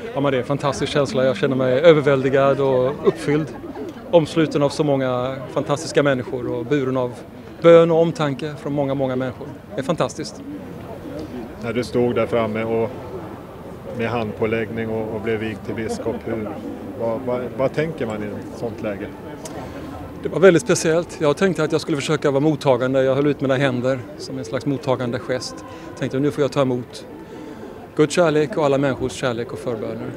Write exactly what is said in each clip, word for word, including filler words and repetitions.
Ja, men det är en fantastisk känsla. Jag känner mig överväldigad och uppfylld. Omsluten av så många fantastiska människor och buren av bön och omtanke från många, många människor. Det är fantastiskt. När du stod där framme och med handpåläggning och, och blev vigd till biskop, hur, vad, vad, vad tänker man i ett sånt läge? Det var väldigt speciellt. Jag tänkte att jag skulle försöka vara mottagande. Jag höll ut mina händer som en slags mottagande gest. Jag tänkte att nu får jag ta emot Guds kärlek och alla människors kärlek och förböner.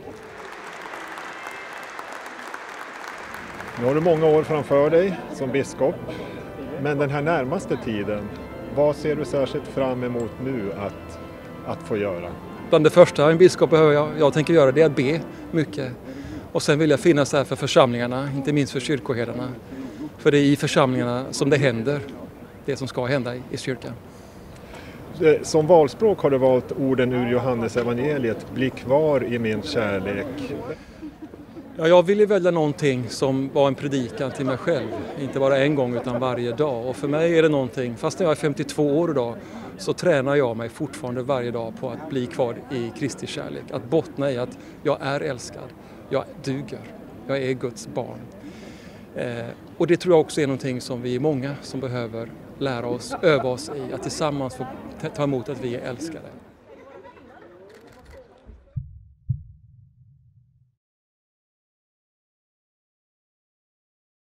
Nu har du många år framför dig som biskop. Men den här närmaste tiden, vad ser du särskilt fram emot nu att, att få göra? Bland det första en biskop behöver jag, jag tänker göra det är att be mycket. Och sen vill jag finnas här för församlingarna, inte minst för kyrkoherdarna. För det är i församlingarna som det händer, det som ska hända i, i kyrkan. Som valspråk har du valt orden ur Johannes evangeliet, bli kvar i min kärlek. Ja, jag ville välja någonting som var en predikan till mig själv. Inte bara en gång utan varje dag. Och för mig är det någonting, fast när jag är femtiotvå år idag, så tränar jag mig fortfarande varje dag på att bli kvar i Kristi kärlek. Att bottna i att jag är älskad, jag duger, jag är Guds barn. Eh, och det tror jag också är någonting som vi är många som behöver lära oss, öva oss i. Att tillsammans få ta emot att vi är älskade.